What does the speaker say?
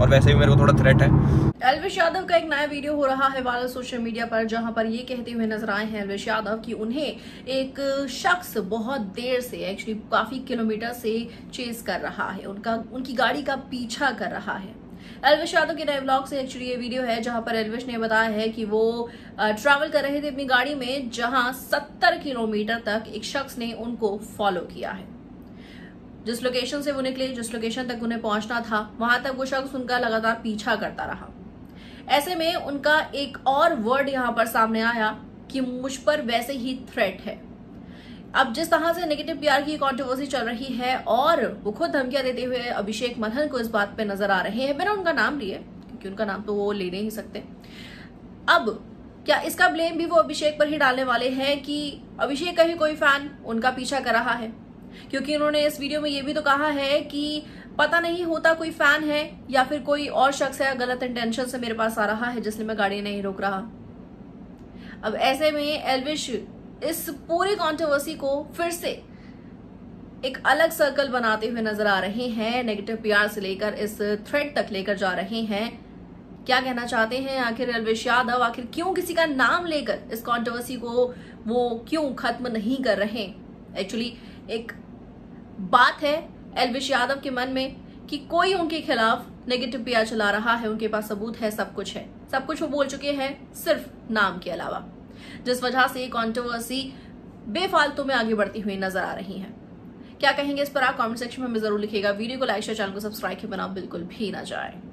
और वैसे भी मेरे को थोड़ा थ्रेट है। एल्विश यादव का एक नया वीडियो हो रहा है वायरल सोशल मीडिया पर, जहां पर ये कहते हुए नजर आए हैं एल्विश यादव कि उन्हें एक शख्स बहुत देर से, एक्चुअली काफी किलोमीटर से चेज कर रहा है, उनकी गाड़ी का पीछा कर रहा है। एल्विश यादव के नए व्लॉग से एक्चुअली ये वीडियो है, जहां पर एल्विश ने बताया है कि वो ट्रैवल कर रहे थे अपनी गाड़ी में, जहां 70 किलोमीटर तक एक शख्स ने उनको फॉलो किया है। जिस लोकेशन से वो निकले, जिस लोकेशन तक उन्हें पहुंचना था, वहां तक वो शख्स उनका लगातार पीछा करता रहा। ऐसे में उनका एक और वर्ड यहां पर सामने आया कि मुझ पर वैसे ही थ्रेट है। अब जिस तरह से नेगेटिव पीआर की कंट्रोवर्सी चल रही है और वो खुद धमकियां देते हुए अभिषेक मल्हन को इस बात पे नजर आ रहे हैं, बिना उनका नाम लिए, क्योंकि उनका नाम तो वो ले नहीं सकते। अब क्या इसका ब्लेम भी वो अभिषेक पर ही डालने वाले हैं कि अभिषेक का ही कोई फैन उनका पीछा कर रहा है? क्योंकि उन्होंने इस वीडियो में ये भी तो कहा है कि पता नहीं होता कोई फैन है या फिर कोई और शख्स है, गलत इंटेंशन से मेरे पास आ रहा है, जिसलिए मैं गाड़ी नहीं रोक रहा। अब ऐसे में एल्विश इस पूरी कंट्रोवर्सी को फिर से एक अलग सर्कल बनाते हुए नजर आ रहे हैं, नेगेटिव पीआर से लेकर इस थ्रेड तक लेकर जा रहे हैं। क्या कहना चाहते हैं आखिर एल्विश यादव? आखिर क्यों किसी का नाम लेकर इस कंट्रोवर्सी को वो क्यों खत्म नहीं कर रहे? एक्चुअली एक बात है एल्विश यादव के मन में कि कोई उनके खिलाफ नेगेटिव पीआर चला रहा है, उनके पास सबूत है, सब कुछ वो बोल चुके हैं, सिर्फ नाम के अलावा, जिस वजह से कंट्रोवर्सी बेफालतू में आगे बढ़ती हुई नजर आ रही है। क्या कहेंगे इस पर आप कमेंट सेक्शन में हमें जरूर लिखिएगा। वीडियो को लाइक शेयर, चैनल को सब्सक्राइब के बिना बिल्कुल भी ना जाए।